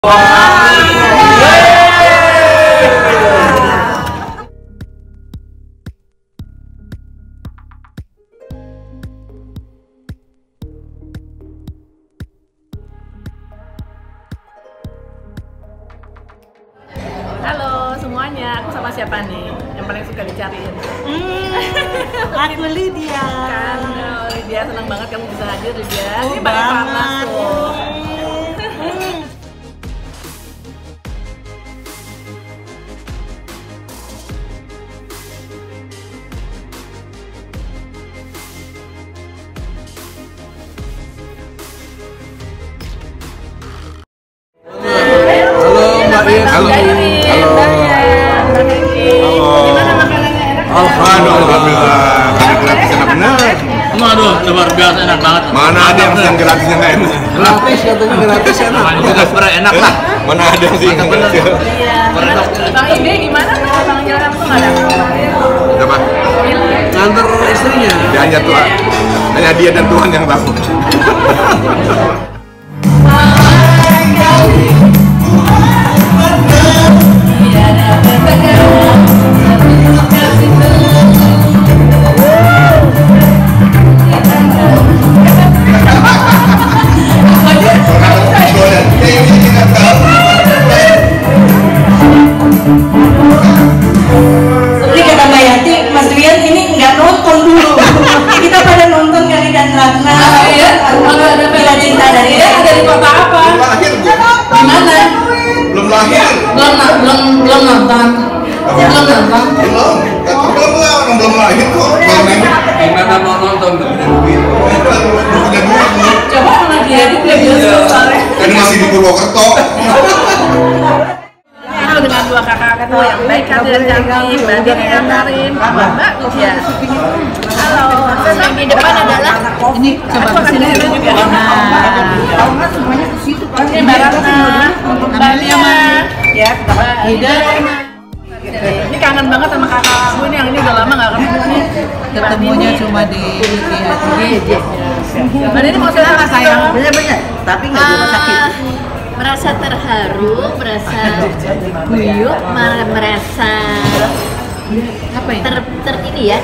Halo semuanya, aku sama siapa nih? Yang paling suka dicariin? Aku Lydia. Kan, Lydia senang banget kamu bisa hadir Lydia. Ini paling panas tuh. Halo. Gimana makanannya, enak? Alhamdulillah. Gratis enak bener. Aduh, luar biasa enak banget. Mana ada yang pesan gratisnya nggak enak? Gratis katanya gratis enak. Juga sebenarnya enak lah. Mana ada sih yang gratis? Iya. Bang Ide gimana? Bang Ilham tuh nggak ada? Siapa? Nganter istrinya. Dia hanya Tuhan. Hanya dia dan Tuhan yang tahu. Belum nonton. Belum lahir kok. Gimana mau nonton? Coba sama dia bioskop soalnya. Kan masih di Purwokerto. Halo dengan dua kakak ketua yang baik hati dan cantik, Mbak Dini Karin, Mbak Ucia. Halo. Yang di depan adalah Ini coba aku akan kesini dulu juga. Kalau nggak semuanya ke situ. Ini Mbak Ratna, Mbak Lia, Ya, Ida. Ini kangen banget sama kakak aku ini yang ini udah lama nggak ketemu nih. ketemunya cuma di IG. Mbak Dini mau silakan sayang. Bener-bener, tapi nggak di rumah sakit. Merasa terharu, merasa guyup, merasa Apa ini? ini ya,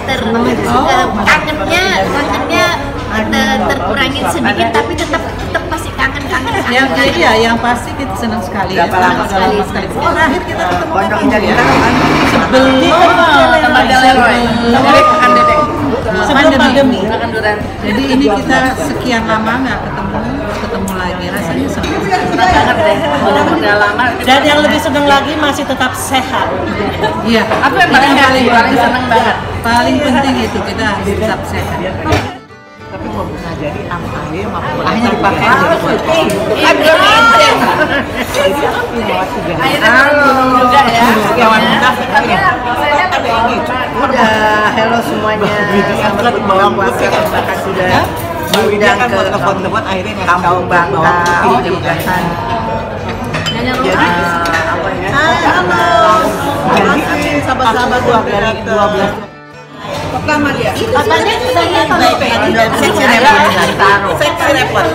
kangennya terkurangin sedikit, tapi tetap masih kangen. Yang iya, yang pasti kita senang sekali. Berapa lama sekali? Oh, terakhir kita ketemu kan Dari ya. Sebelum Sama Deleroy, sebelum pandemi. makan durian. Jadi ini kita sekian lama nggak ketemu lagi, rasanya senang. Senang banget deh, walaupun udah lama. Dan yang lebih senang lagi masih tetap sehat. Iya. Aku yang paling senang banget. Paling penting itu kita harus tetap sehat. Tapi kalau bisa jadi air hanya dipakai Akhirnya juga ya. Udah, hello semuanya. Selamat bulan puasa. Terima kasih sudah diundang ke telepon akhirnya Kampung Bangka. Jadi apa ya? Jadi sahabat-sahabat 12 Pertama dia. Papanya saya kalau seksi repot.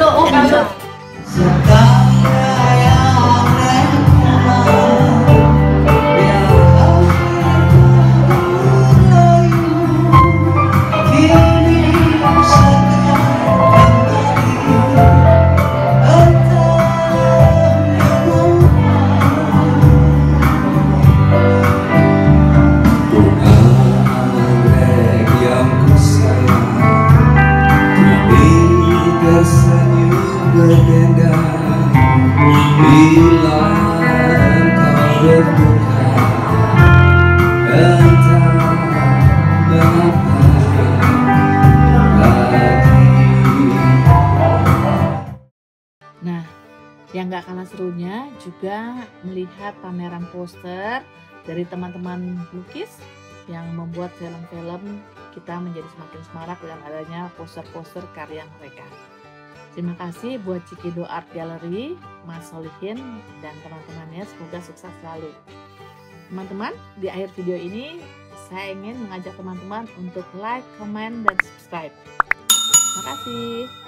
Nah, yang gak kalah serunya juga melihat pameran poster dari teman-teman lukis yang membuat film-film kita menjadi semakin semarak dengan adanya poster-poster karya mereka. Terima kasih buat Cikido Art Gallery, Mas Solihin, dan teman-temannya, semoga sukses selalu. Teman-teman, di akhir video ini saya ingin mengajak teman-teman untuk like, comment, dan subscribe. Terima kasih.